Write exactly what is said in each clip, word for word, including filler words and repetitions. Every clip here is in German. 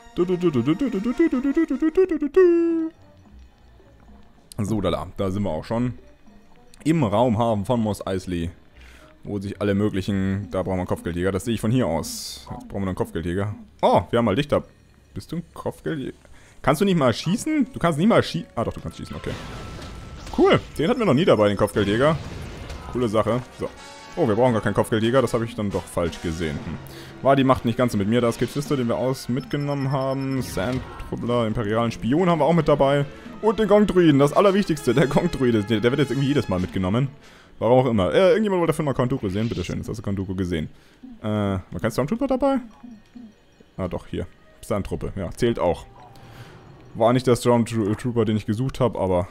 So, da, da sind wir auch schon. Im Raumhafen von Mos Eisley. Wo sich alle möglichen... Da brauchen wir einen Kopfgeldjäger. Das sehe ich von hier aus. Jetzt brauchen wir einen Kopfgeldjäger. Oh, wir haben mal dich da. Bist du ein Kopfgeldjäger? Kannst du nicht mal schießen? Du kannst nicht mal schießen. Ah doch, du kannst schießen, okay. Cool, den hatten wir noch nie dabei, den Kopfgeldjäger. Coole Sache. So. Oh, wir brauchen gar keinen Kopfgeldjäger. Das habe ich dann doch falsch gesehen. Hm. War die Macht nicht ganz so mit mir. Da ist Kit Fisto, den wir aus mitgenommen haben. Sandtrubbler, imperialen Spion haben wir auch mit dabei. Und den Gong-Druiden, das Allerwichtigste. Der Gong-Druide, der, der wird jetzt irgendwie jedes Mal mitgenommen. Warum auch immer. Äh, irgendjemand wollte davon mal Count Dooku sehen. Bitteschön, jetzt hast du Count Dooku gesehen. Äh, war kein Stormtrooper dabei? Ah, doch, hier. Sandtruppe, ja, zählt auch. War nicht der Stormtrooper, den ich gesucht habe, aber...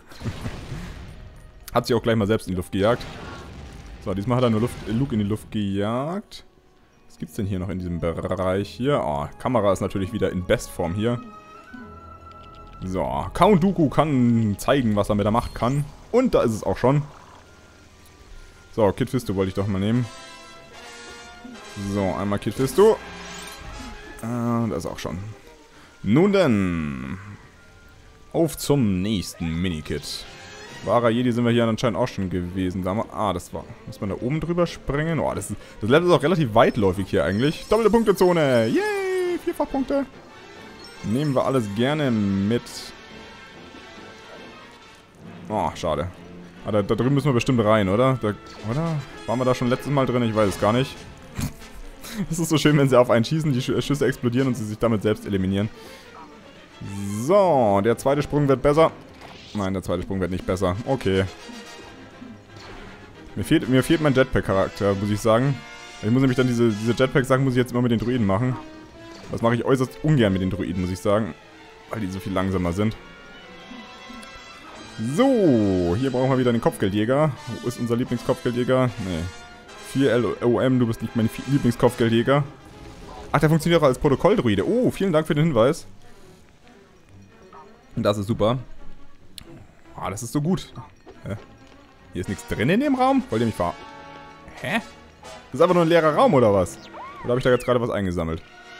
hat sich auch gleich mal selbst in die Luft gejagt. So, diesmal hat er nur Luft, Luke in die Luft gejagt. Was gibt's denn hier noch in diesem Bereich hier? Oh, Kamera ist natürlich wieder in Bestform hier. So, Count Dooku kann zeigen, was er mit der Macht kann. Und da ist es auch schon. So, Kit Fisto wollte ich doch mal nehmen. So, einmal Kit Fisto. Äh, das ist auch schon. Nun denn. Auf zum nächsten Minikit. Wahrer Jedi sind wir hier anscheinend auch schon gewesen. Da mal, ah, das war... Muss man da oben drüber springen? Oh, das, ist, das Level ist auch relativ weitläufig hier eigentlich. Doppelte Punktezone. Yay! Vierfachpunkte. Nehmen wir alles gerne mit. Oh, schade. Ah, da, da drüben müssen wir bestimmt rein, oder? Da, oder? Waren wir da schon letztes Mal drin? Ich weiß es gar nicht. Es ist so schön, wenn sie auf einen schießen, die Schüsse explodieren und sie sich damit selbst eliminieren. So, der zweite Sprung wird besser. Nein, der zweite Sprung wird nicht besser. Okay. Mir fehlt, mir fehlt mein Jetpack-Charakter, muss ich sagen. Ich muss nämlich dann diese, diese Jetpack-Sachen muss ich jetzt immer mit den Druiden machen. Das mache ich äußerst ungern mit den Druiden, muss ich sagen. Weil die so viel langsamer sind. So, hier brauchen wir wieder den Kopfgeldjäger. Wo ist unser Lieblingskopfgeldjäger? Nee. vier L O M, du bist nicht mein Lieblingskopfgeldjäger. Ach, der funktioniert auch als Protokolldruide. Oh, vielen Dank für den Hinweis. Das ist super. Ah, das ist so gut. Hä? Hier ist nichts drin in dem Raum? Wollt ihr mich ver... Hä? Das ist einfach nur ein leerer Raum, oder was? Oder habe ich da jetzt gerade was eingesammelt?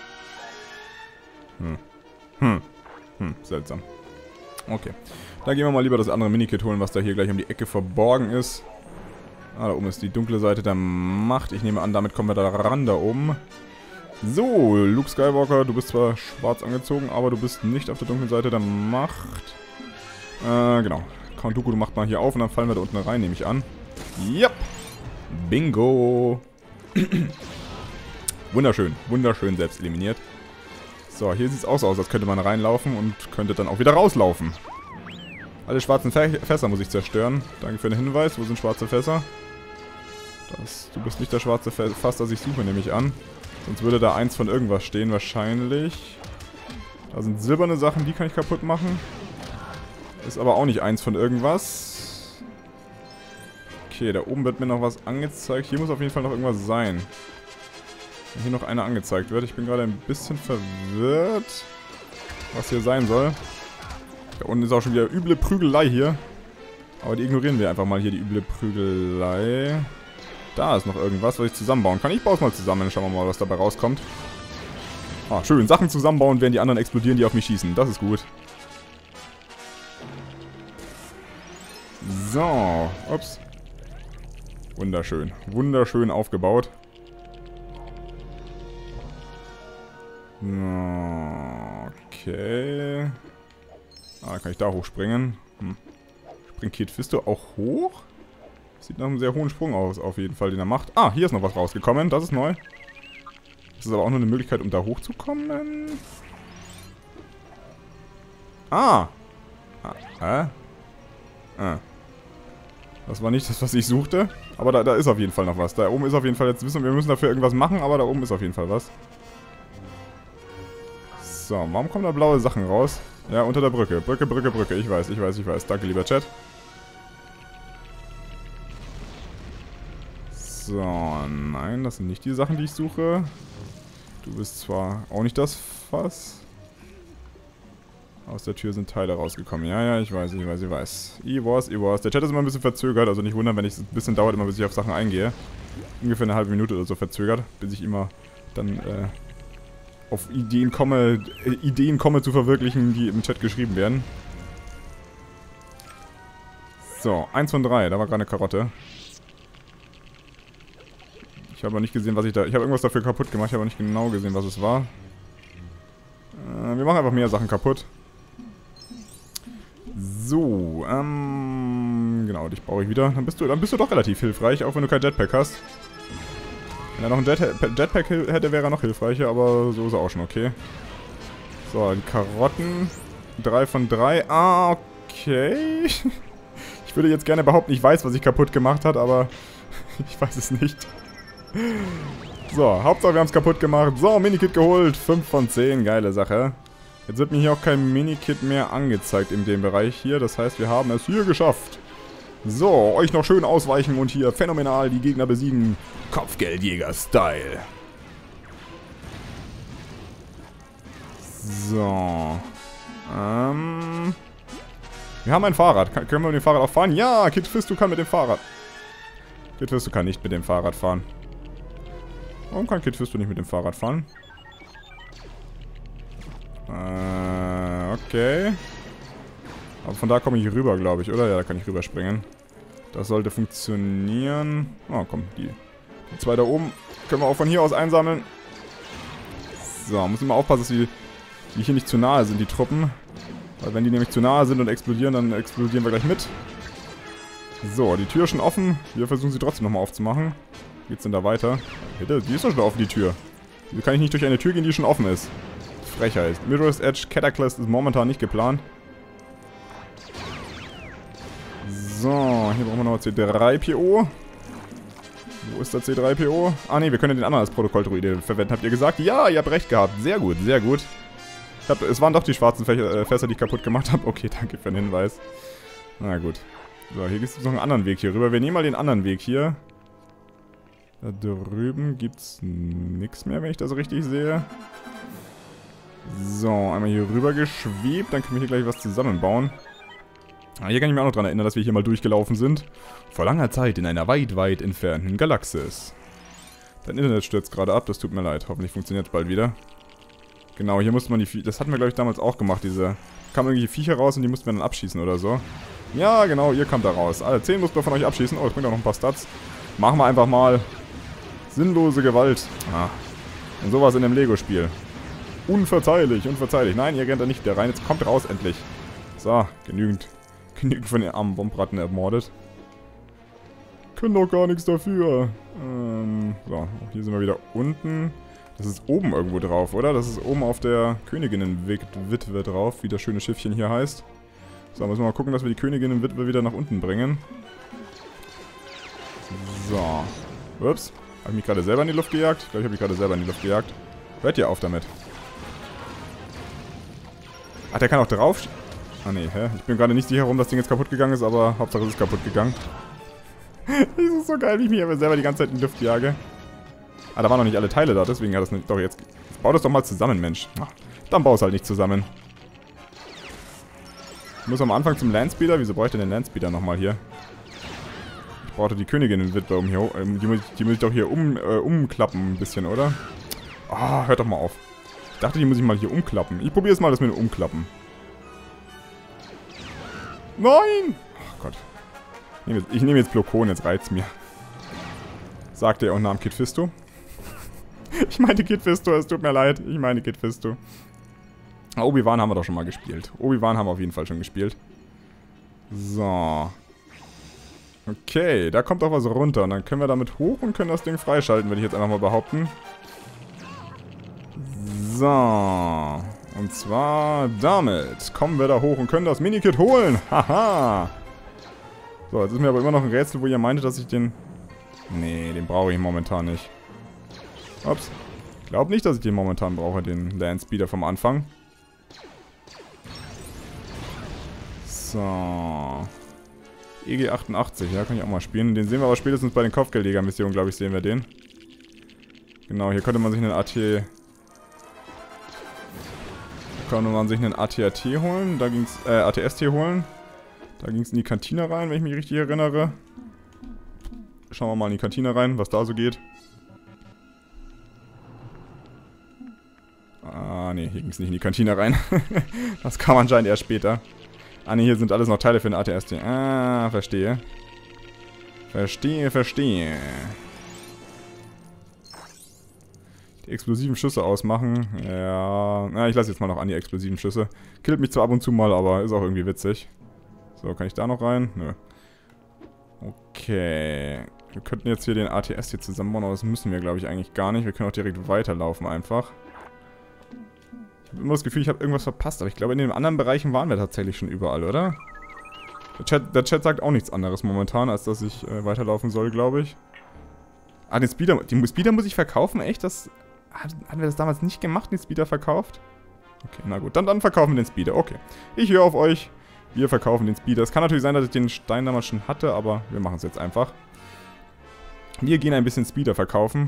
Hm. Hm. Hm, seltsam. Okay. Dann gehen wir mal lieber das andere Minikit holen, was da hier gleich um die Ecke verborgen ist. Ah, da oben ist die dunkle Seite der Macht. Ich nehme an, damit kommen wir da ran, da oben. So, Luke Skywalker, du bist zwar schwarz angezogen, aber du bist nicht auf der dunklen Seite der Macht. Äh, genau. Count Dooku, du machst mal hier auf und dann fallen wir da unten rein, nehme ich an. Yep. Bingo. Wunderschön, wunderschön selbst eliminiert. So, hier sieht es auch so aus, als könnte man reinlaufen und könnte dann auch wieder rauslaufen. Alle schwarzen Fässer muss ich zerstören. Danke für den Hinweis. Wo sind schwarze Fässer? Das, du bist nicht das schwarze Fass, das ich suche, nehme ich an. Sonst würde da eins von irgendwas stehen, wahrscheinlich. Da sind silberne Sachen, die kann ich kaputt machen. Ist aber auch nicht eins von irgendwas. Okay, da oben wird mir noch was angezeigt. Hier muss auf jeden Fall noch irgendwas sein. Wenn hier noch einer angezeigt wird. Ich bin gerade ein bisschen verwirrt, was hier sein soll. Da unten ist auch schon wieder üble Prügelei hier. Aber die ignorieren wir einfach mal hier, die üble Prügelei. Da ist noch irgendwas, was ich zusammenbauen kann. Ich baue es mal zusammen, dann schauen wir mal, was dabei rauskommt. Ah, schön. Sachen zusammenbauen, während die anderen explodieren, die auf mich schießen. Das ist gut. So. Ups. Wunderschön. Wunderschön aufgebaut. Okay. Ah, kann ich da hochspringen? Hm. Springt Kit Fisto auch hoch? Sieht nach einem sehr hohen Sprung aus, auf jeden Fall, den er macht. Ah, hier ist noch was rausgekommen. Das ist neu. Das ist aber auch nur eine Möglichkeit, um da hochzukommen. Ah. Ah. Hä? Ah. Das war nicht das, was ich suchte. Aber da, da ist auf jeden Fall noch was. Da oben ist auf jeden Fall, jetzt wissen wir, wir müssen dafür irgendwas machen, aber da oben ist auf jeden Fall was. So, warum kommen da blaue Sachen raus? Ja, unter der Brücke. Brücke, Brücke, Brücke. Ich weiß, ich weiß, ich weiß. Danke, lieber Chat. So, nein, das sind nicht die Sachen, die ich suche. Du bist zwar auch nicht das Fass. Aus der Tür sind Teile rausgekommen. Ja, ja, ich weiß, ich weiß, ich weiß. Ich weiß, ich weiß. Der Chat ist immer ein bisschen verzögert, also nicht wundern, wenn es ein bisschen dauert, immer bis ich auf Sachen eingehe. Ungefähr eine halbe Minute oder so verzögert, bis ich immer dann äh, auf Ideen komme, äh, Ideen komme zu verwirklichen, die im Chat geschrieben werden. So, eins von drei, da war gerade eine Karotte. Ich habe aber nicht gesehen, was ich da... Ich habe irgendwas dafür kaputt gemacht, ich habe aber nicht genau gesehen, was es war. Äh, wir machen einfach mehr Sachen kaputt. So, ähm... genau, dich brauche ich wieder. Dann bist du, dann bist du doch relativ hilfreich, auch wenn du kein Jetpack hast. Wenn er noch ein Jet Jetpack hätte, wäre er noch hilfreicher, aber so ist er auch schon okay. So, die Karotten. drei von drei. Ah, okay. Ich würde jetzt gerne behaupten, ich weiß, was ich kaputt gemacht habe, aber ich weiß es nicht. So, Hauptsache wir haben es kaputt gemacht. So, Minikit geholt. fünf von zehn, geile Sache. Jetzt wird mir hier auch kein Minikit mehr angezeigt in dem Bereich hier. Das heißt, wir haben es hier geschafft. So, euch noch schön ausweichen und hier phänomenal die Gegner besiegen. Kopfgeldjäger-Style. So. Ähm... Wir haben ein Fahrrad. Kann, können wir mit dem Fahrrad auch fahren? Ja, Kid Fisto kann mit dem Fahrrad. Kid Fisto kann nicht mit dem Fahrrad fahren. Warum kann Kid Fisto nicht mit dem Fahrrad fahren? Äh, okay. Aber von da komme ich rüber, glaube ich, oder? Ja, da kann ich rüberspringen. Das sollte funktionieren. Oh, komm, die, die zwei da oben können wir auch von hier aus einsammeln. So, muss immer aufpassen, dass die, die hier nicht zu nahe sind, die Truppen. Weil wenn die nämlich zu nahe sind und explodieren, dann explodieren wir gleich mit. So, die Tür ist schon offen. Wir versuchen sie trotzdem nochmal aufzumachen. Wie geht's denn da weiter? Die ist doch schon offen, die Tür. Wieso kann ich nicht durch eine Tür gehen, die schon offen ist? Frechheit. Mirror's Edge Cataclysm ist momentan nicht geplant. So, hier brauchen wir noch C drei P O. Wo ist der C drei P O? Ah ne, wir können den anderen als Protokolldruide verwenden. Habt ihr gesagt? Ja, ihr habt recht gehabt. Sehr gut, sehr gut. Ich hab, es waren doch die schwarzen Fächer, äh, Fässer, die ich kaputt gemacht habe. Okay, danke für den Hinweis. Na gut. So, hier gibt es noch einen anderen Weg hier rüber. Wir nehmen mal den anderen Weg hier. Da drüben gibt es nichts mehr, wenn ich das richtig sehe. So, einmal hier rüber geschwebt. Dann können wir hier gleich was zusammenbauen. Ah, hier kann ich mich auch noch dran erinnern, dass wir hier mal durchgelaufen sind. Vor langer Zeit in einer weit, weit entfernten Galaxis. Dein Internet stürzt gerade ab, das tut mir leid. Hoffentlich funktioniert es bald wieder. Genau, hier musste man die Viecher... Das hatten wir, glaube ich, damals auch gemacht, diese... Kamen irgendwelche Viecher raus und die mussten wir dann abschießen oder so. Ja, genau, ihr kamt da raus. Alle zehn mussten wir von euch abschießen. Oh, es bringt auch noch ein paar Stats. Machen wir einfach mal. Sinnlose Gewalt. Ah. Und sowas in einem Lego-Spiel. Unverzeihlich, unverzeihlich. Nein, ihr rennt da nicht wieder rein. Jetzt kommt raus, endlich. So, genügend. Genügend von den armen Bombratten ermordet. Können doch gar nichts dafür. Ähm, so, hier sind wir wieder unten. Das ist oben irgendwo drauf, oder? Das ist oben auf der Königinnenwitwe drauf, wie das schöne Schiffchen hier heißt. So, müssen wir mal gucken, dass wir die Königinnenwitwe wieder nach unten bringen. So. Ups. Habe ich mich gerade selber in die Luft gejagt? Ich glaube, ich habe mich gerade selber in die Luft gejagt. Hört ihr auf damit. Ach, der kann auch drauf... Ah, nee, hä? Ich bin gerade nicht sicher, warum das Ding jetzt kaputt gegangen ist, aber Hauptsache es ist kaputt gegangen. Das ist so geil, wie ich mich aber selber die ganze Zeit in die Luft jage. Ah, da waren noch nicht alle Teile da, deswegen hat das nicht... Doch, jetzt... jetzt bau das doch mal zusammen, Mensch. Ach, dann bau es halt nicht zusammen. Ich muss am Anfang zum Landspeeder. Wieso brauche ich denn den Landspeeder nochmal hier? Ich brauchte die Königinnenwitwe um hier... Ähm, die, muss ich, die muss ich doch hier um, äh, umklappen ein bisschen, oder? Ah, oh, hört doch mal auf. Ich dachte, die muss ich mal hier umklappen. Ich probiere es mal, das mit dem Umklappen. Nein! Ach Gott. Ich nehme jetzt, ich nehme jetzt Blokon, jetzt reizt mir. Sagte er und nahm Kid Fisto. Ich meinte Kid Fisto, es tut mir leid. Ich meine Kid Fisto. Obi-Wan haben wir doch schon mal gespielt. Obi-Wan haben wir auf jeden Fall schon gespielt. So. Okay, da kommt auch was runter. Und dann können wir damit hoch und können das Ding freischalten, würde ich jetzt einfach mal behaupten. So. Und zwar damit kommen wir da hoch und können das Minikit holen. Haha. So, jetzt ist mir aber immer noch ein Rätsel, wo ihr meintet, dass ich den... Nee, den brauche ich momentan nicht. Ups. Ich glaube nicht, dass ich den momentan brauche, den Landspeeder vom Anfang. So. E G achtundachtzig, ja, kann ich auch mal spielen. Den sehen wir aber spätestens bei den Kopfgeldjäger-Missionen, glaube ich, sehen wir den. Genau, hier könnte man sich einen A T... Könnte man sich einen A T A T holen. Da ging's, äh, A T S T holen. Da ging es in die Kantine rein, wenn ich mich richtig erinnere. Schauen wir mal in die Kantine rein, was da so geht. Ah ne, hier ging es nicht in die Kantine rein. Das kam anscheinend erst später. Ah ne, hier sind alles noch Teile für den A T S T. Ah, verstehe. Verstehe, verstehe. Die explosiven Schüsse ausmachen. Ja, na, ich lasse jetzt mal noch an die explosiven Schüsse. Killt mich zwar ab und zu mal, aber ist auch irgendwie witzig. So, kann ich da noch rein? Nö. Okay. Wir könnten jetzt hier den A T S hier zusammenbauen, aber das müssen wir, glaube ich, eigentlich gar nicht. Wir können auch direkt weiterlaufen einfach. Ich habe immer das Gefühl, ich habe irgendwas verpasst, aber ich glaube, in den anderen Bereichen waren wir tatsächlich schon überall, oder? Der Chat, der Chat sagt auch nichts anderes momentan, als dass ich äh, weiterlaufen soll, glaube ich. Ah, den Speeder, den Speeder muss ich verkaufen? Echt? Das, hat, hatten wir das damals nicht gemacht, den Speeder verkauft? Okay, na gut, dann, dann verkaufen wir den Speeder. Okay, ich höre auf euch. Wir verkaufen den Speeder. Es kann natürlich sein, dass ich den Stein damals schon hatte, aber wir machen es jetzt einfach. Wir gehen ein bisschen Speeder verkaufen.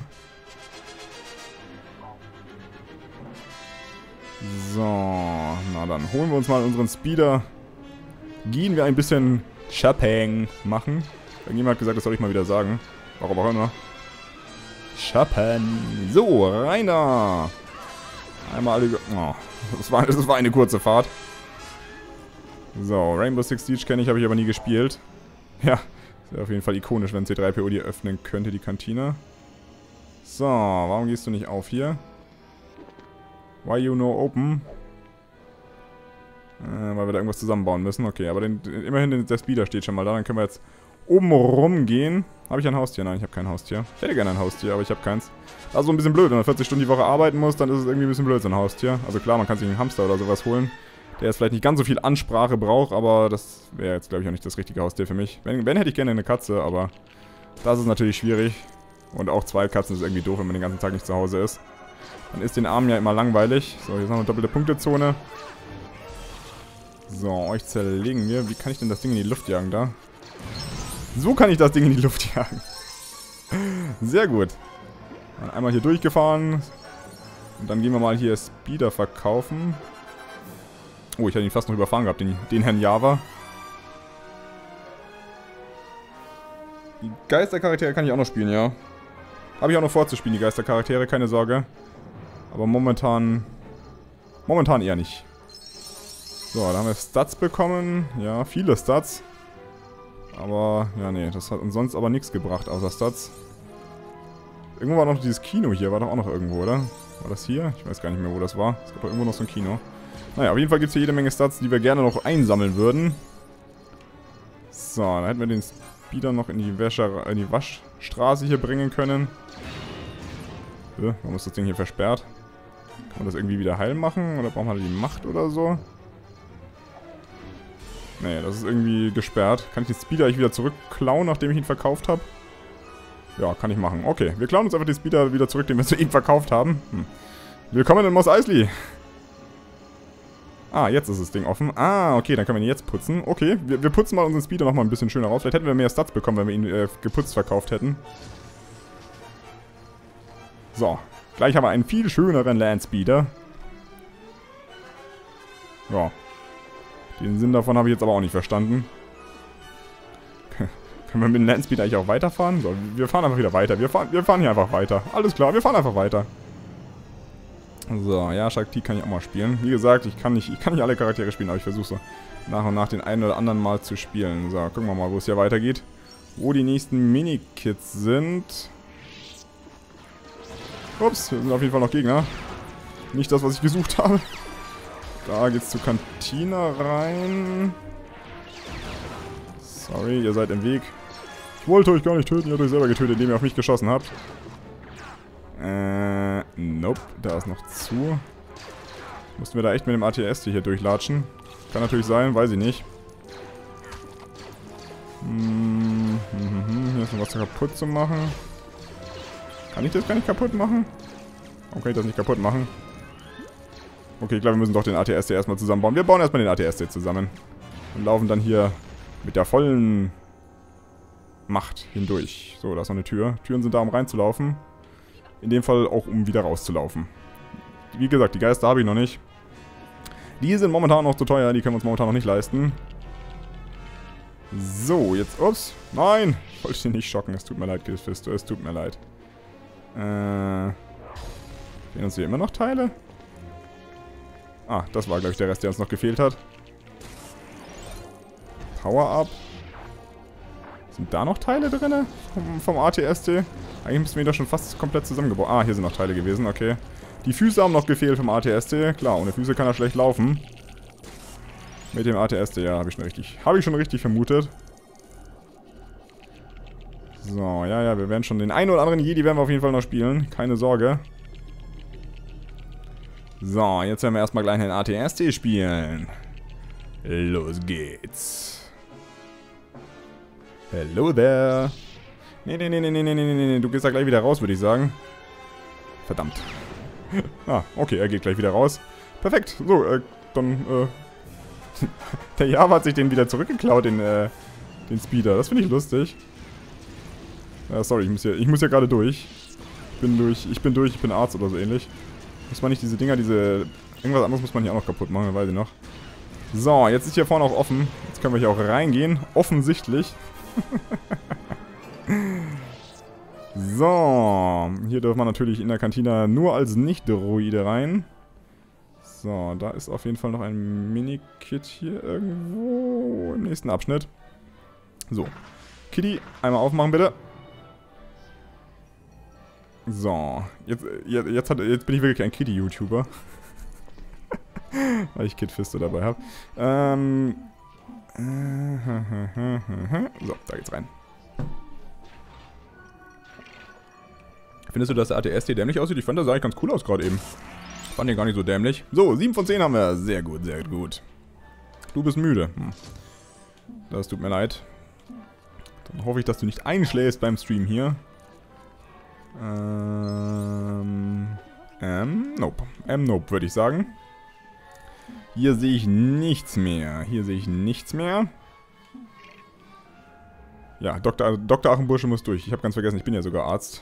So, na dann holen wir uns mal unseren Speeder. Gehen wir ein bisschen Shopping machen. Irgendjemand hat gesagt, das soll ich mal wieder sagen. Warum auch immer. Shoppen. So, rein da. Einmal alle... Oh, das war, das war eine kurze Fahrt. So, Rainbow Six Siege kenne ich, habe ich aber nie gespielt. Ja, wäre auf jeden Fall ikonisch, wenn C drei P O die öffnen könnte, die Kantine. So, warum gehst du nicht auf hier? Why you no open? Äh, weil wir da irgendwas zusammenbauen müssen. Okay, aber den, immerhin der Speeder steht schon mal da. Dann können wir jetzt oben rumgehen. Habe ich ein Haustier? Nein, ich habe kein Haustier. Ich hätte gerne ein Haustier, aber ich habe keins. Das ist so ein bisschen blöd. Wenn man vierzig Stunden die Woche arbeiten muss, dann ist es irgendwie ein bisschen blöd, so ein Haustier. Also klar, man kann sich einen Hamster oder sowas holen, der jetzt vielleicht nicht ganz so viel Ansprache braucht, aber das wäre jetzt, glaube ich, auch nicht das richtige Haustier für mich. Wenn, wenn hätte ich gerne eine Katze, aber das ist natürlich schwierig. Und auch zwei Katzen ist irgendwie doof, wenn man den ganzen Tag nicht zu Hause ist. Dann ist den Armen ja immer langweilig. So, hier ist noch eine doppelte Punktezone. So, euch zerlegen wir. Wie kann ich denn das Ding in die Luft jagen da? So kann ich das Ding in die Luft jagen. Sehr gut. Dann einmal hier durchgefahren. Und dann gehen wir mal hier Speeder verkaufen. Oh, ich hätte ihn fast noch überfahren gehabt, den, den Herrn Java. Die Geistercharaktere kann ich auch noch spielen, ja. Habe ich auch noch vorzuspielen, die Geistercharaktere, keine Sorge. Aber momentan... Momentan eher nicht. So, da haben wir Stats bekommen. Ja, viele Stats. Aber, ja, nee, das hat uns sonst aber nichts gebracht, außer Stats. Irgendwo war noch dieses Kino hier, war doch auch noch irgendwo, oder? War das hier? Ich weiß gar nicht mehr, wo das war. Es gab doch irgendwo noch so ein Kino. Naja, auf jeden Fall gibt es hier jede Menge Stats, die wir gerne noch einsammeln würden. So, dann hätten wir den Speeder noch in die, Wäscher, in die Waschstraße hier bringen können. Ja, warum ist das Ding hier versperrt? Kann man das irgendwie wieder heil machen? Oder braucht man die Macht oder so? Nee, das ist irgendwie gesperrt. Kann ich den Speeder eigentlich wieder zurückklauen, nachdem ich ihn verkauft habe? Ja, kann ich machen. Okay, wir klauen uns einfach den Speeder wieder zurück, den wir zu ihm verkauft haben. Hm. Willkommen in Mos Eisley. Ah, jetzt ist das Ding offen. Ah, okay, dann können wir ihn jetzt putzen. Okay, wir, wir putzen mal unseren Speeder nochmal ein bisschen schöner raus. Vielleicht hätten wir mehr Stats bekommen, wenn wir ihn äh, geputzt verkauft hätten. So, gleich haben wir einen viel schöneren Landspeeder. Ja. Den Sinn davon habe ich jetzt aber auch nicht verstanden. Können wir mit dem Landspeeder eigentlich auch weiterfahren? So, wir fahren einfach wieder weiter. Wir fahren, wir fahren hier einfach weiter. Alles klar, wir fahren einfach weiter. So, ja, Shakti kann ich auch mal spielen. Wie gesagt, ich kann nicht, ich kann nicht alle Charaktere spielen, aber ich versuche so nach und nach den einen oder anderen mal zu spielen. So, gucken wir mal, wo es hier weitergeht. Wo die nächsten Minikits sind. Ups, hier sind auf jeden Fall noch Gegner. Nicht das, was ich gesucht habe. Da geht's zur Kantine rein. Sorry, ihr seid im Weg. Ich wollte euch gar nicht töten, ihr habt euch selber getötet, indem ihr auf mich geschossen habt. Äh, nope, da ist noch zu. Mussten wir da echt mit dem A T S T hier durchlatschen? Kann natürlich sein, weiß ich nicht. Hm, hm, hm, hier ist noch was kaputt zu machen. Kann ich das gar nicht kaputt machen? Warum kann ich das nicht kaputt machen? Okay, ich glaube, wir müssen doch den A T S T erstmal zusammenbauen. Wir bauen erstmal den A T S T zusammen. Und laufen dann hier mit der vollen Macht hindurch. So, da ist noch eine Tür. Türen sind da, um reinzulaufen. In dem Fall auch, um wieder rauszulaufen. Wie gesagt, die Geister habe ich noch nicht. Die sind momentan noch zu teuer. Die können wir uns momentan noch nicht leisten. So, jetzt... Ups. Nein! Ich wollte den nicht schocken. Es tut mir leid, Gilfisto. Es tut mir leid. Äh... Fehlen uns hier immer noch Teile? Ah, das war, glaube ich, der Rest, der uns noch gefehlt hat. Power-Up. Sind da noch Teile drin vom, vom A T S T? Eigentlich müssten wir ihn doch schon fast komplett zusammengebaut. Ah, hier sind noch Teile gewesen, okay. Die Füße haben noch gefehlt vom A T S T. Klar, ohne Füße kann er schlecht laufen. Mit dem A T S T, ja, habe ich schon richtig, habe ich schon richtig vermutet. So, ja, ja, wir werden schon den einen oder anderen Jedi werden wir auf jeden Fall noch spielen. Keine Sorge. So, jetzt werden wir erstmal gleich den A T S T spielen. Los geht's. Hello there. Nee, nee, nee, nee, nee, nee, nee, nee, du gehst da gleich wieder raus, würde ich sagen. Verdammt. Ah, okay, er geht gleich wieder raus. Perfekt. So, äh, dann, äh... der Java hat sich den wieder zurückgeklaut, den, äh, den Speeder. Das finde ich lustig. Ja, sorry, ich muss hier, ich muss hier gerade durch. Ich bin durch, ich bin durch, ich bin Arzt oder so ähnlich. Muss man nicht diese Dinger, diese... Irgendwas anderes muss man hier auch noch kaputt machen, weiß ich noch. So, jetzt ist hier vorne auch offen. Jetzt können wir hier auch reingehen. Offensichtlich. So, hier dürfen wir natürlich in der Kantine nur als Nicht-Droide rein. So, da ist auf jeden Fall noch ein Mini-Kit hier irgendwo im nächsten Abschnitt. So, Kitty, einmal aufmachen bitte. So, jetzt, jetzt, jetzt, hat, jetzt bin ich wirklich ein Kitty-YouTuber. Weil ich Kit Fisto dabei habe. Ähm, so, da geht's rein. Findest du, dass der A T S T dämlich aussieht? Ich fand, das sah eigentlich ganz cool aus gerade eben. Fand den gar nicht so dämlich. So, sieben von zehn haben wir. Sehr gut, sehr gut. Du bist müde. Hm. Das tut mir leid. Dann hoffe ich, dass du nicht einschläfst beim Stream hier. Ähm... Ähm, nope. Ähm, nope, würde ich sagen. Hier sehe ich nichts mehr. Hier sehe ich nichts mehr. Ja, Doktor, Doktor Achenbursche muss durch. Ich habe ganz vergessen, ich bin ja sogar Arzt.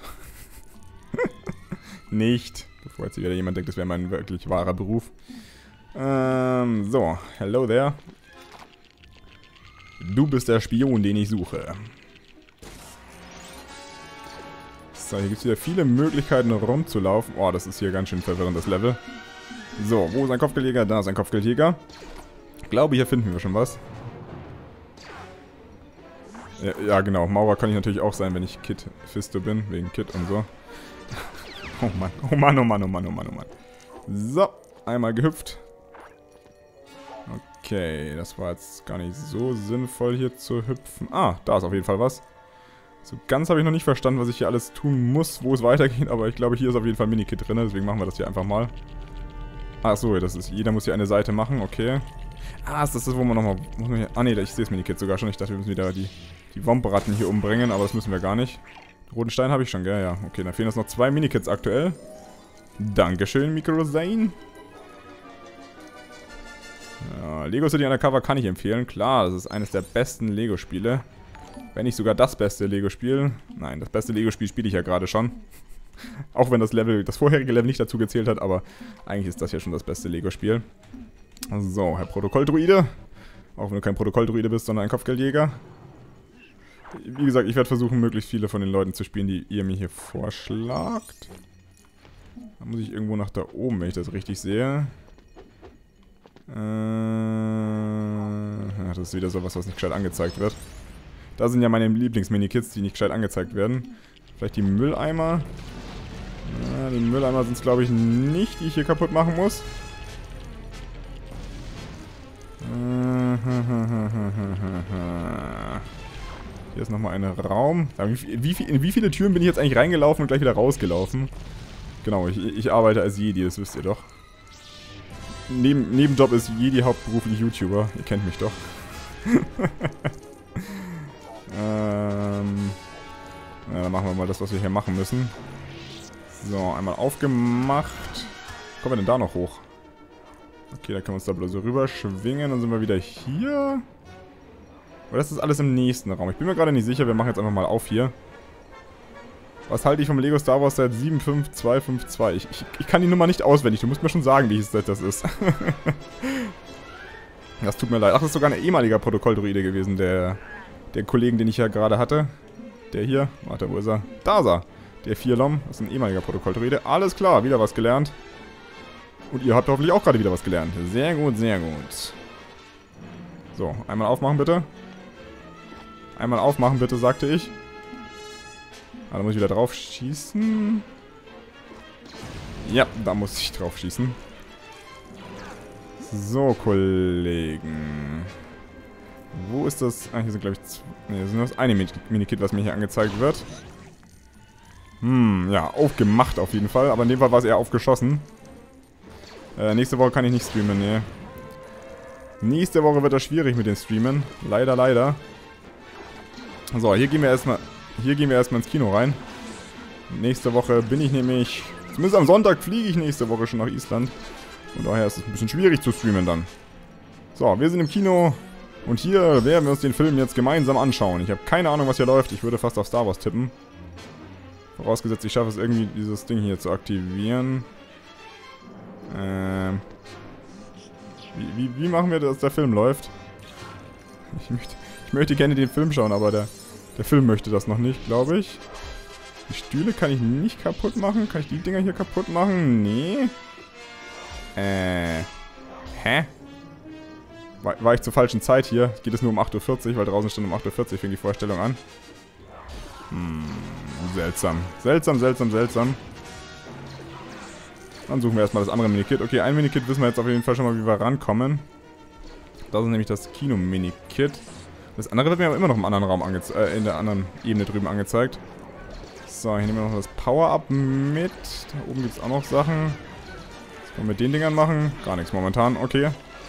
Nicht. Bevor jetzt wieder jemand denkt, das wäre mein wirklich wahrer Beruf. Ähm, so. Hello there. Du bist der Spion, den ich suche. So, hier gibt es wieder viele Möglichkeiten rumzulaufen. Oh, das ist hier ganz schön verwirrend, das Level. So, wo ist ein Kopfgeldjäger? Da ist ein Kopfgeldjäger. Ich glaube, hier finden wir schon was. Ja, ja, genau. Maurer kann ich natürlich auch sein, wenn ich Kit Fisto bin. Wegen Kit und so. Oh Mann, oh Mann, oh Mann, oh Mann, oh Mann, oh Mann. So, einmal gehüpft. Okay, das war jetzt gar nicht so sinnvoll hier zu hüpfen. Ah, da ist auf jeden Fall was. So ganz habe ich noch nicht verstanden, was ich hier alles tun muss, wo es weitergeht. Aber ich glaube, hier ist auf jeden Fall ein Minikit drin. Deswegen machen wir das hier einfach mal. Ach so, das ist, jeder muss hier eine Seite machen, okay. Ah, das ist das, wo man nochmal... Ah ne, ich sehe das Minikit sogar schon. Ich dachte, wir müssen wieder die, die Wombratten hier umbringen, aber das müssen wir gar nicht. Den roten Stein habe ich schon, gell? Ja, okay, dann fehlen uns noch zwei Minikits aktuell. Dankeschön, Microzane. Ja, Lego City Undercover kann ich empfehlen. Klar, das ist eines der besten Lego-Spiele. Wenn nicht sogar das beste Lego-Spiel. Nein, das beste Lego-Spiel spiele ich ja gerade schon. Auch wenn das Level, das vorherige Level nicht dazu gezählt hat, aber eigentlich ist das ja schon das beste Lego-Spiel. So, Herr Protokolldruide. Auch wenn du kein Protokolldruide bist, sondern ein Kopfgeldjäger. Wie gesagt, ich werde versuchen, möglichst viele von den Leuten zu spielen, die ihr mir hier vorschlagt. Da muss ich irgendwo nach da oben, wenn ich das richtig sehe. Äh, das ist wieder sowas, was nicht gescheit angezeigt wird. Da sind ja meine Lieblings-Minikits, die nicht gescheit angezeigt werden. Vielleicht die Mülleimer. Ja, die Mülleimer sind es, glaube ich, nicht, die ich hier kaputt machen muss. Hier ist nochmal ein Raum. Wie, wie, in wie viele Türen bin ich jetzt eigentlich reingelaufen und gleich wieder rausgelaufen? Genau, ich, ich arbeite als Jedi, das wisst ihr doch. Neben, Nebenjob ist Jedi hauptberuflich YouTuber. Ihr kennt mich doch. ähm... Ja, dann machen wir mal das, was wir hier machen müssen. So, einmal aufgemacht. Kommen wir denn da noch hoch? Okay, da können wir uns da so rüber schwingen. Dann sind wir wieder hier. Aber das ist alles im nächsten Raum. Ich bin mir gerade nicht sicher. Wir machen jetzt einfach mal auf hier. Was halte ich vom Lego Star Wars Set sieben fünf zwei fünf zwei? Ich, ich, ich kann die Nummer nicht auswendig. Du musst mir schon sagen, welches Set das ist. Das tut mir leid. Ach, das ist sogar ein ehemaliger Protokolldruide gewesen, der, der Kollegen, den ich ja gerade hatte. Der hier. Warte, wo ist er? Da ist er. Der Vierlom. Das ist ein ehemaliger Protokolldruide. Alles klar, wieder was gelernt. Und ihr habt hoffentlich auch gerade wieder was gelernt. Sehr gut, sehr gut. So, einmal aufmachen bitte. Einmal aufmachen bitte, sagte ich. Ah, da muss ich wieder drauf schießen. Ja, da muss ich drauf schießen. So, Kollegen. Wo ist das? Ah, hier sind, glaube ich, ne, das ist nur das eine Minikit, was mir hier angezeigt wird. Hm, ja, aufgemacht auf jeden Fall. Aber in dem Fall war es eher aufgeschossen. Äh, nächste Woche kann ich nicht streamen, ne. Nächste Woche wird das schwierig mit den Streamen. Leider, leider. So, hier gehen wir erstmal, hier gehen wir erstmal ins Kino rein. Nächste Woche bin ich nämlich, zumindest am Sonntag fliege ich nächste Woche schon nach Island. Von daher ist es ein bisschen schwierig zu streamen dann. So, wir sind im Kino. Und hier werden wir uns den Film jetzt gemeinsam anschauen. Ich habe keine Ahnung, was hier läuft. Ich würde fast auf Star Wars tippen. Vorausgesetzt, ich schaffe es irgendwie, dieses Ding hier zu aktivieren. Ähm. Wie, wie, wie machen wir, dass der Film läuft? Ich möchte, ich möchte gerne den Film schauen, aber der, der Film möchte das noch nicht, glaube ich. Die Stühle kann ich nicht kaputt machen. Kann ich die Dinger hier kaputt machen? Nee. Äh. Hä? War, war ich zur falschen Zeit hier? Geht es nur um acht Uhr vierzig, weil draußen stand um acht Uhr vierzig, fing die Vorstellung an. Hm, seltsam. Seltsam, seltsam, seltsam. Dann suchen wir erstmal das andere Minikit. Okay, ein Minikit wissen wir jetzt auf jeden Fall schon mal, wie wir rankommen. Das ist nämlich das Kino-Minikit. Das andere wird mir aber immer noch im anderen Raum angezeigt, äh, in der anderen Ebene drüben angezeigt. So, hier nehmen wir noch das Power-Up mit. Da oben gibt es auch noch Sachen. Was können wir mit den Dingern machen? Gar nichts momentan, okay.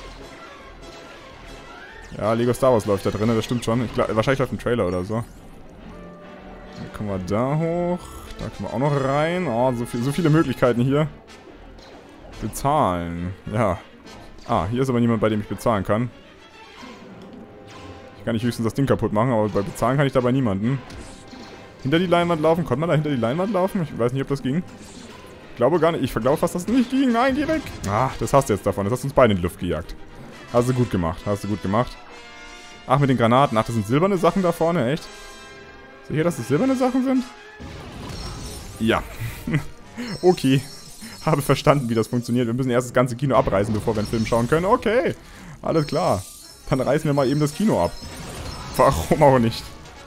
Ja, Lego Star Wars läuft da drin, das stimmt schon. Ich glaub, wahrscheinlich läuft ein Trailer oder so. Dann kommen wir da hoch. Da können wir auch noch rein. Oh, so, viel, so viele Möglichkeiten hier. Bezahlen. Ja. Ah, hier ist aber niemand, bei dem ich bezahlen kann. Ich kann nicht höchstens das Ding kaputt machen, aber bei bezahlen kann ich dabei niemanden. Hinter die Leinwand laufen? Konnte man da hinter die Leinwand laufen? Ich weiß nicht, ob das ging. Ich glaube gar nicht. Ich glaube fast, dass das nicht ging. Nein, geh weg. Ach, das hast du jetzt davon. Das hast du uns beide in die Luft gejagt. Hast du gut gemacht. Hast du gut gemacht. Ach, mit den Granaten. Ach, das sind silberne Sachen da vorne, echt? Seht ihr, dass das silberne Sachen sind? Ja. Okay. Habe verstanden, wie das funktioniert. Wir müssen erst das ganze Kino abreißen, bevor wir einen Film schauen können. Okay. Alles klar. Dann reißen wir mal eben das Kino ab. Warum auch nicht?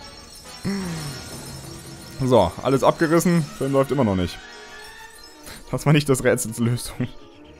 So, alles abgerissen. Film läuft immer noch nicht. Das war nicht das Rätsels Lösung.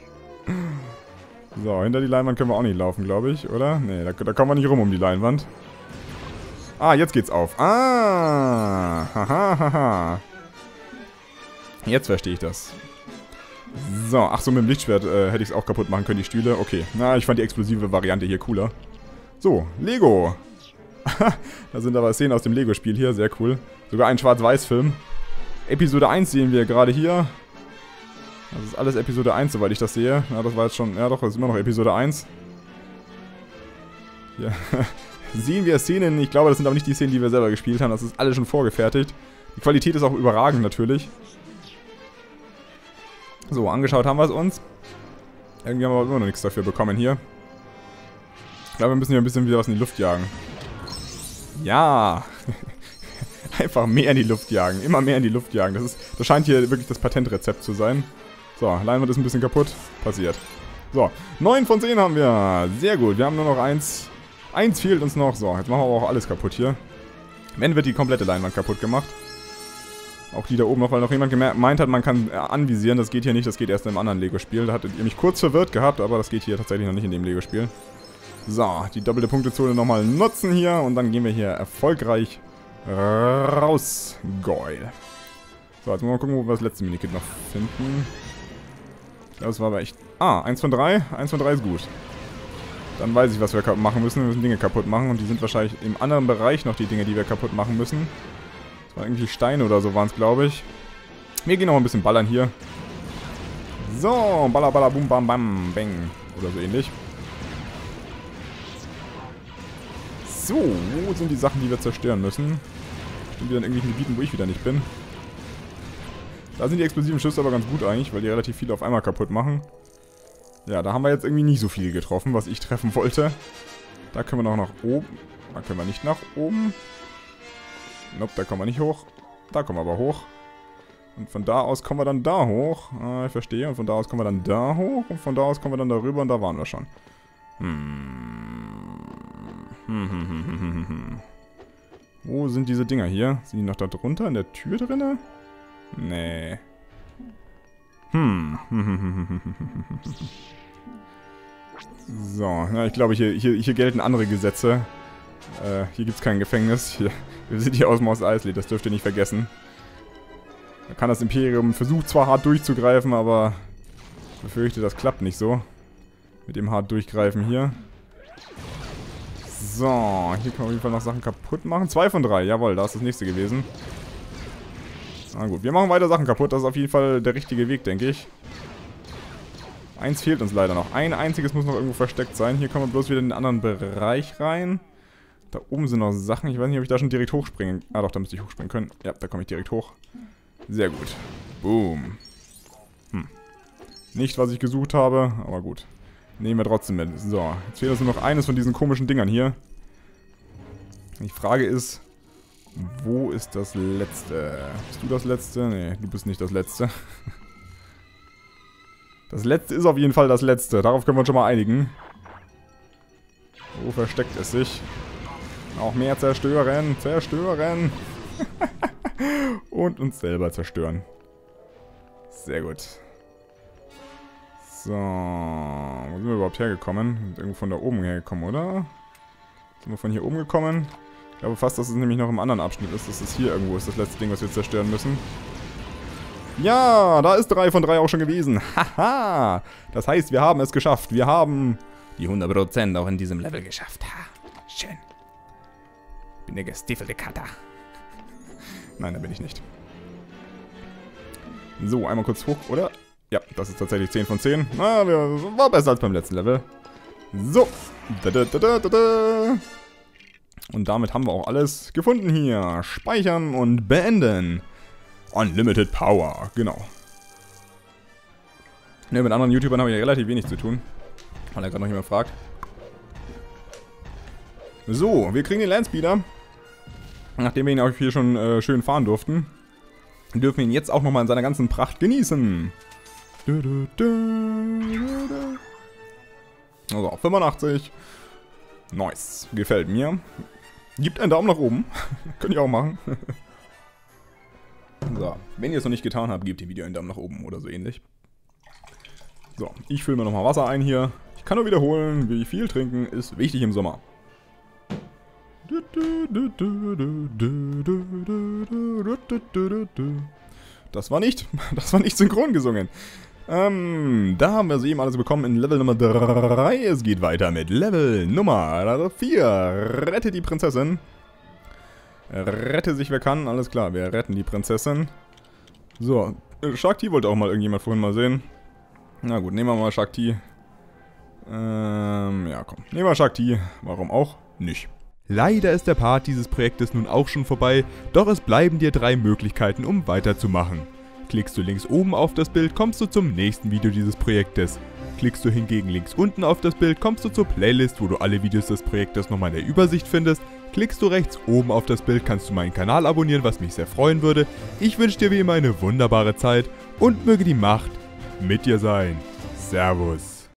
So, hinter die Leinwand können wir auch nicht laufen, glaube ich, oder? Nee, da, da kommen wir nicht rum um die Leinwand. Ah, jetzt geht's auf. Ah, haha, haha. Jetzt verstehe ich das. So, ach so, mit dem Lichtschwert äh, hätte ich es auch kaputt machen können, die Stühle. Okay, na, ich fand die explosive Variante hier cooler. So, Lego. Da sind aber Szenen aus dem Lego-Spiel hier, sehr cool. Sogar ein Schwarz-Weiß-Film. Episode eins sehen wir gerade hier. Das ist alles Episode eins, soweit ich das sehe. Ja, das war jetzt schon... Ja doch, das ist immer noch Episode eins. Hier sehen wir Szenen. Ich glaube, das sind aber nicht die Szenen, die wir selber gespielt haben. Das ist alles schon vorgefertigt. Die Qualität ist auch überragend natürlich. So, angeschaut haben wir es uns. Irgendwie haben wir aber immer noch nichts dafür bekommen hier. Ich glaube, wir müssen hier ein bisschen wieder was in die Luft jagen. Ja! Einfach mehr in die Luft jagen. Immer mehr in die Luft jagen. Das, ist, das scheint hier wirklich das Patentrezept zu sein. So, Leinwand ist ein bisschen kaputt. Passiert. So, neun von zehn haben wir. Sehr gut. Wir haben nur noch eins. Eins fehlt uns noch. So, jetzt machen wir aber auch alles kaputt hier. Wenn wird die komplette Leinwand kaputt gemacht. Auch die da oben noch, weil noch jemand gemeint hat, man kann anvisieren. Das geht hier nicht. Das geht erst in einem anderen Lego-Spiel. Da hattet ihr mich kurz verwirrt gehabt, aber das geht hier tatsächlich noch nicht in dem Lego-Spiel. So, die doppelte Punktezone nochmal nutzen hier. Und dann gehen wir hier erfolgreich raus. Geil. So, jetzt mal gucken, wo wir das letzte Minikit noch finden. Das war aber echt... Ah, eins von drei. eins von drei ist gut. Dann weiß ich, was wir machen müssen. Wir müssen Dinge kaputt machen. Und die sind wahrscheinlich im anderen Bereich noch die Dinge, die wir kaputt machen müssen. Das waren irgendwie Steine oder so waren es, glaube ich. Wir gehen noch ein bisschen ballern hier. So, baller, baller, bum, bam, bam, bang. Oder so ähnlich. So, wo sind die Sachen, die wir zerstören müssen? Bestimmt wieder in irgendwelchen Gebieten, wo ich wieder nicht bin. Da sind die explosiven Schüsse aber ganz gut eigentlich, weil die relativ viele auf einmal kaputt machen. Ja, da haben wir jetzt irgendwie nicht so viel getroffen, was ich treffen wollte. Da können wir noch nach oben. Da können wir nicht nach oben. Nope, da kommen wir nicht hoch. Da kommen wir aber hoch. Und von da aus kommen wir dann da hoch. Ah, ich verstehe. Und von da aus kommen wir dann da hoch. Und von da aus kommen wir dann darüber und da waren wir schon. Hm. Hm, hm, hm, hm, hm, hm. Wo sind diese Dinger hier? Sind die noch da drunter in der Tür drinne? Nee. Hm. So, ja, ich glaube, hier, hier, hier gelten andere Gesetze. Äh, hier gibt es kein Gefängnis. Hier, wir sind hier aus Mos Eisley, das dürft ihr nicht vergessen. Da kann das Imperium versucht zwar hart durchzugreifen, aber ich befürchte, das klappt nicht so. Mit dem hart durchgreifen hier. So, hier können wir auf jeden Fall noch Sachen kaputt machen. Zwei von drei, jawohl, da ist das nächste gewesen. Na gut, wir machen weiter Sachen kaputt. Das ist auf jeden Fall der richtige Weg, denke ich. Eins fehlt uns leider noch. Ein einziges muss noch irgendwo versteckt sein. Hier kommen wir bloß wieder in den anderen Bereich rein. Da oben sind noch Sachen. Ich weiß nicht, ob ich da schon direkt hochspringen... Ah doch, da müsste ich hochspringen können. Ja, da komme ich direkt hoch. Sehr gut. Boom. Hm. Nicht, was ich gesucht habe, aber gut. Nehmen wir trotzdem mit. So, jetzt fehlt uns nur noch eines von diesen komischen Dingern hier. Die Frage ist, wo ist das Letzte? Bist du das Letzte? Nee, du bist nicht das Letzte. Das Letzte ist auf jeden Fall das Letzte. Darauf können wir uns schon mal einigen. Wo versteckt es sich? Auch mehr zerstören. Zerstören. Und uns selber zerstören. Sehr gut. So. Wo sind wir überhaupt hergekommen? Wir sind irgendwo von da oben hergekommen, oder? Sind wir von hier oben gekommen? Ich glaube fast, dass es nämlich noch im anderen Abschnitt ist. Dass es hier irgendwo ist, das letzte Ding, was wir zerstören müssen. Ja, da ist drei von drei auch schon gewesen. Haha. Das heißt, wir haben es geschafft. Wir haben die hundert Prozent auch in diesem Level geschafft. Ha. Schön. Ich bin der gestiefelte Kater. Nein, da bin ich nicht. So, einmal kurz hoch, oder? Ja, das ist tatsächlich zehn von zehn. Na, war besser als beim letzten Level. So. Da, da, da, da, da. Und damit haben wir auch alles gefunden hier. Speichern und beenden. Unlimited Power, genau. Ne, mit anderen YouTubern habe ich ja relativ wenig zu tun. Weil er gerade noch jemand fragt. So, wir kriegen den Landspeeder. Nachdem wir ihn auch hier schon äh, schön fahren durften, dürfen wir ihn jetzt auch nochmal in seiner ganzen Pracht genießen. Also, fünfundachtzig. Nice. Gefällt mir. Gibt einen Daumen nach oben. Könnt ihr auch machen. So, wenn ihr es noch nicht getan habt, gebt dem Video einen Daumen nach oben oder so ähnlich. So, ich fülle mir nochmal Wasser ein hier. Ich kann nur wiederholen, wie viel trinken ist wichtig im Sommer. Das war nicht, das war nicht synchron gesungen. Ähm, da haben wir soeben alles bekommen in Level Nummer drei. Es geht weiter mit Level Nummer vier. Rette die Prinzessin. Rette sich wer kann, alles klar, wir retten die Prinzessin. So, Shakti wollte auch mal irgendjemand vorhin mal sehen. Na gut, nehmen wir mal Shakti. Ähm, ja komm, nehmen wir Shakti, warum auch nicht. Leider ist der Part dieses Projektes nun auch schon vorbei, doch es bleiben dir drei Möglichkeiten, um weiterzumachen. Klickst du links oben auf das Bild, kommst du zum nächsten Video dieses Projektes. Klickst du hingegen links unten auf das Bild, kommst du zur Playlist, wo du alle Videos des Projektes nochmal in der Übersicht findest. Klickst du rechts oben auf das Bild, kannst du meinen Kanal abonnieren, was mich sehr freuen würde. Ich wünsche dir wie immer eine wunderbare Zeit und möge die Macht mit dir sein. Servus.